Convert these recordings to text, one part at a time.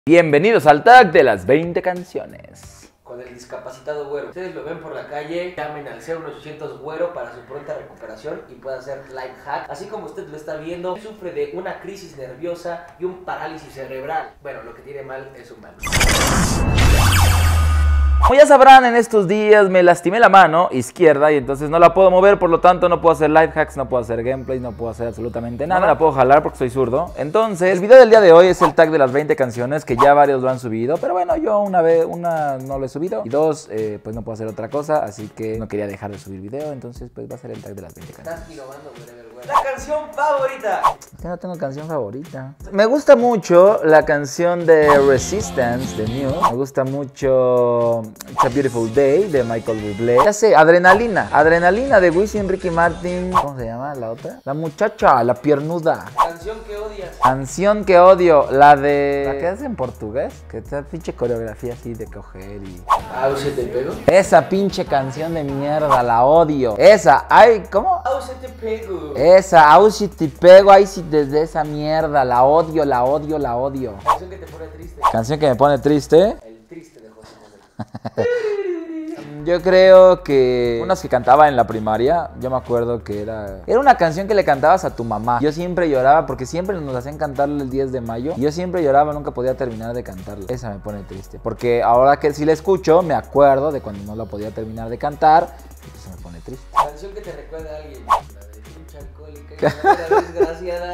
Bienvenidos al tag de las 20 canciones. Con el discapacitado güero. Ustedes lo ven por la calle, llamen al 01800 güero para su pronta recuperación y pueda hacer life hack. Así como usted lo está viendo, sufre de una crisis nerviosa y un parálisis cerebral. Bueno, lo que tiene mal es su mano. Como ya sabrán, en estos días me lastimé la mano izquierda y entonces no la puedo mover, por lo tanto no puedo hacer life hacks, no puedo hacer gameplays, no puedo hacer absolutamente nada. No la puedo jalar porque soy zurdo. Entonces, el video del día de hoy es el tag de las 20 canciones, que ya varios lo han subido, pero bueno, yo una no lo he subido y dos, pues no puedo hacer otra cosa, así que no quería dejar de subir video, entonces pues va a ser el tag de las 20 canciones. Estás innovando, güey. La canción favorita. Es que no tengo canción favorita. Me gusta mucho la canción de Resistance de Muse. Me gusta mucho It's a Beautiful Day de Michael Bublé. Ya sé, Adrenalina. Adrenalina de Wisin, Ricky Martin. ¿Cómo se llama la otra? La muchacha, la piernuda. Canción que odias. Canción que odio, la de... ¿La que hace en portugués? Que esa pinche coreografía así de coger y... ¿Au se te pego? Esa pinche canción de mierda, la odio. Esa, ay, ¿cómo? ¿Au se te pego? Esa, au si te pego, ay si desde esa mierda, la odio, la odio, la odio. Canción que te pone triste. Canción que me pone triste. El triste de José Manuel. Yo creo que unas que cantaba en la primaria, yo me acuerdo que era una canción que le cantabas a tu mamá. Yo siempre lloraba porque siempre nos hacían cantarla el 10 de mayo. Y yo siempre lloraba, nunca podía terminar de cantarla. Esa me pone triste, porque ahora que si la escucho, me acuerdo de cuando no la podía terminar de cantar. Y eso me pone triste. Canción que te recuerda a alguien. La de pinche alcohólica y la desgraciada.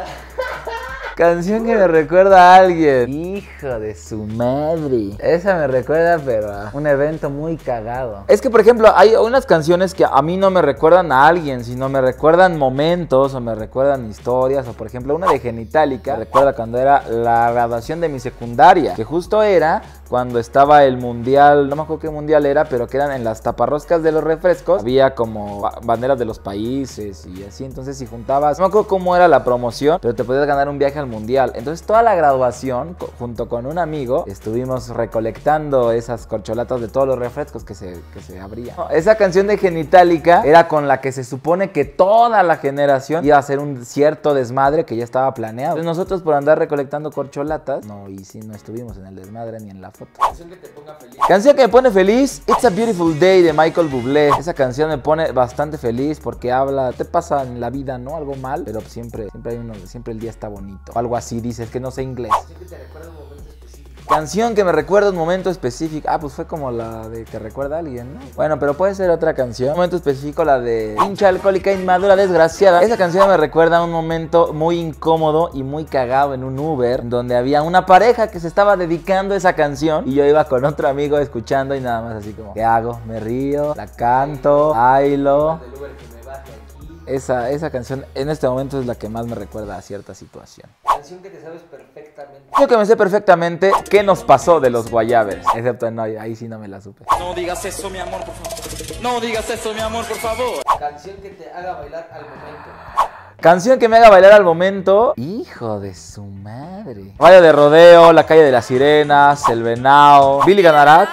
Canción que me recuerda a alguien. Hijo de su madre. Esa me recuerda, pero a un evento muy cagado. Es que, por ejemplo, hay unas canciones que a mí no me recuerdan a alguien, sino me recuerdan momentos o me recuerdan historias. O, por ejemplo, una de Genitalica. Me recuerda cuando era la graduación de mi secundaria, que justo era cuando estaba el mundial, no me acuerdo qué mundial era, pero que eran en las taparroscas de los refrescos. Había como banderas de los países y así. Entonces, si juntabas, no me acuerdo cómo era la promoción, pero te podías ganar un viaje al mundial. Entonces toda la graduación, junto con un amigo, estuvimos recolectando esas corcholatas de todos los refrescos que se abrían. Esa canción de Genitalica era con la que se supone que toda la generación iba a hacer un cierto desmadre que ya estaba planeado. Entonces nosotros, por andar recolectando corcholatas, no estuvimos en el desmadre ni en la foto. Canción que te ponga feliz. Canción que me pone feliz, It's a Beautiful Day de Michael Bublé. Esa canción me pone bastante feliz porque habla, te pasa en la vida, ¿no? Algo mal, pero siempre el día está bonito. O algo así, dices que no sé inglés. Canción que te recuerda un momento específico. Canción que me recuerda un momento específico. Ah, pues fue como la de que recuerda a alguien, ¿no? Bueno, pero puede ser otra canción. Un momento específico, la de pinche alcohólica inmadura desgraciada. Esa canción me recuerda a un momento muy incómodo y muy cagado en un Uber, donde había una pareja que se estaba dedicando a esa canción y yo iba con otro amigo escuchando y nada más así como, ¿qué hago? Me río, la canto, bailo. Del Uber que me baje aquí. Esa canción en este momento es la que más me recuerda a cierta situación. Canción que te sabes perfectamente. Yo que me sé perfectamente qué nos pasó de los Guayabers. Excepto no, ahí sí no me la supe. No digas eso, mi amor, por favor. No digas eso, mi amor, por favor. Canción que te haga bailar al momento. Canción que me haga bailar al momento. Hijo de su madre. Vaya de Rodeo, La Calle de las Sirenas, El Venao, Billy Ganará.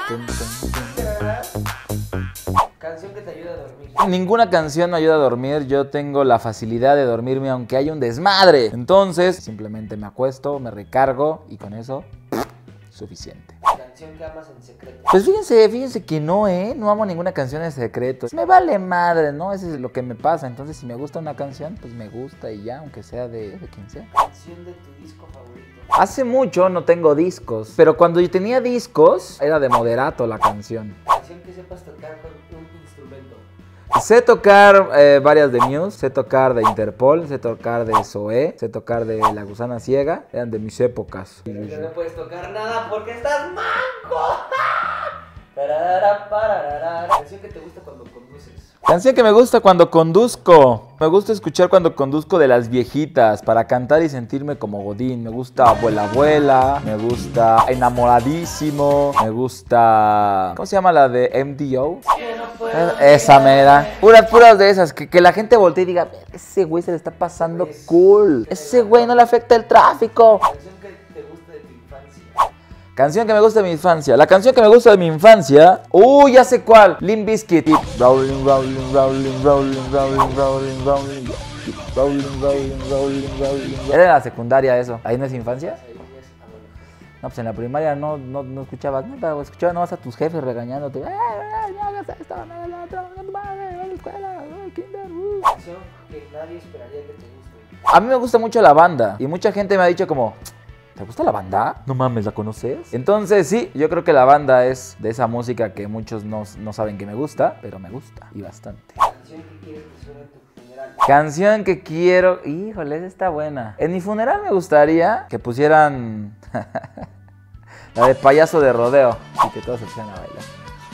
Canción que te ayuda a dormir. Ninguna canción me ayuda a dormir. Yo tengo la facilidad de dormirme aunque haya un desmadre. Entonces, simplemente me acuesto, me recargo y con eso, suficiente. Canción que amas en secreto. Pues fíjense que no amo ninguna canción en secreto. Me vale madre, ¿no? Eso es lo que me pasa. Entonces, si me gusta una canción, pues me gusta y ya, aunque sea de quien sea. Canción de tu disco favorito. Hace mucho no tengo discos, pero cuando yo tenía discos, era de moderato la canción. Canción que sepas tocar con un instrumento. Sé tocar varias de Muse, sé tocar de Interpol, sé tocar de Zoé, sé tocar de La Gusana Ciega, eran de mis épocas. Pero no puedes tocar nada porque estás manco. Tararara, pararara. Canción que te gusta cuando conduces. Canción que me gusta cuando conduzco. Me gusta escuchar cuando conduzco de las viejitas para cantar y sentirme como Godín. Me gusta Abuela Abuela, me gusta Enamoradísimo, me gusta... ¿Cómo se llama la de MDO? Esa mera. Puras de esas, que la gente voltee y diga, ese güey se le está pasando cool. Ese güey no le afecta el tráfico. Canción que te gusta de tu infancia. Canción que me gusta de mi infancia. La canción que me gusta de mi infancia. Ya sé cuál. Limp Bizkit. Rolling, rolling, rolling, rolling, rolling, rolling, rolling. Rolling, rolling, rolling, rolling. Era en la secundaria eso. ¿Ahí no es infancia? No, pues en la primaria no escuchabas nada, escuchabas nomás a tus jefes regañándote. No hagas esto, no hagas lo otro, no te vayas a la escuela, kinder, Canción que nadie esperaría que te guste. A mí me gusta mucho la banda y mucha gente me ha dicho como, ¿te gusta la banda? No mames, ¿la conoces? Entonces sí, yo creo que la banda es de esa música que muchos no saben que me gusta, pero me gusta y bastante. Canción que quieres que suene en tu funeral. Canción que quiero... Híjole, esa está buena. En mi funeral me gustaría que pusieran la de Payaso de Rodeo y que todos se pusieran a bailar.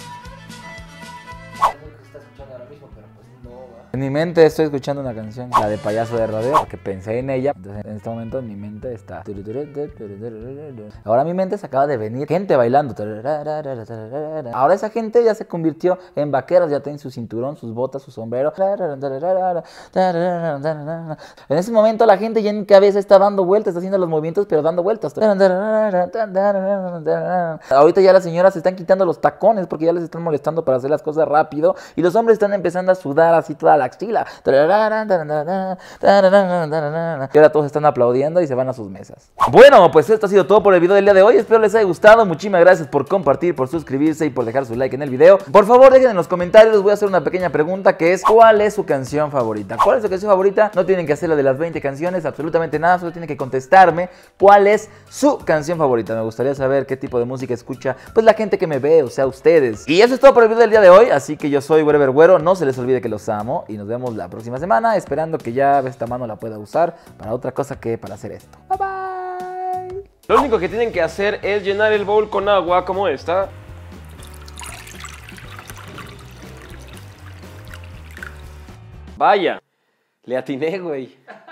Es lo que estás escuchando ahora mismo, pero pues no, ¿va? En mi mente estoy escuchando una canción, la de Payaso de Rodeo, porque pensé en ella. Entonces en este momento en mi mente está... Ahora mi mente se acaba de venir gente bailando. Ahora esa gente ya se convirtió en vaqueros, ya tienen su cinturón, sus botas, su sombrero. En ese momento la gente ya en cabeza está dando vueltas, está haciendo los movimientos, pero dando vueltas. Ahorita ya las señoras se están quitando los tacones porque ya les están molestando para hacer las cosas rápido. Y los hombres están empezando a sudar así toda la axila. Y ahora todos están aplaudiendo y se van a sus mesas. Bueno, pues esto ha sido todo por el video del día de hoy. Espero les haya gustado. Muchísimas gracias por compartir, por suscribirse y por dejar su like en el video. Por favor, dejen en los comentarios. Les voy a hacer una pequeña pregunta que es: ¿cuál es su canción favorita? ¿Cuál es su canción favorita? No tienen que hacer la de las 20 canciones, absolutamente nada. Solo tienen que contestarme cuál es su canción favorita. Me gustaría saber qué tipo de música escucha pues la gente que me ve, o sea, ustedes. Y eso es todo por el video del día de hoy. Así que yo soy Wherever Güero. No se les olvide que los amo. Y nos vemos la próxima semana, esperando que ya esta mano la pueda usar para otra cosa que para hacer esto. Bye bye. Lo único que tienen que hacer es llenar el bowl con agua como esta. Vaya, le atiné, güey.